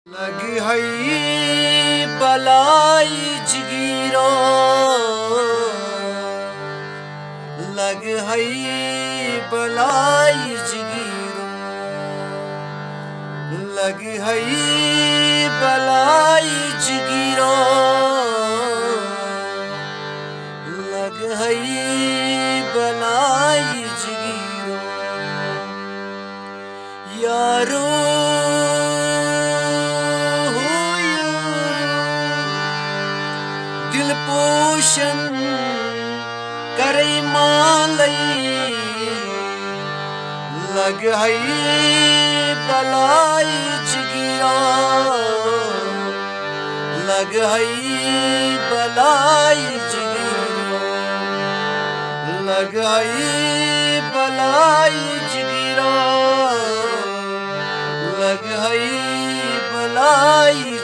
लग हई बलाई जिगीरो, लग हई बलाई जिगीरो, लग हई बलाई जिगीरो, लग हई बलाई जिगीरो। यारो दिल पोषण करे मालई, लग हई बलाई जिगीरो, लग हई बलाई जिगीरो, लग हई बलाई जिगीरो, लग हई बलाई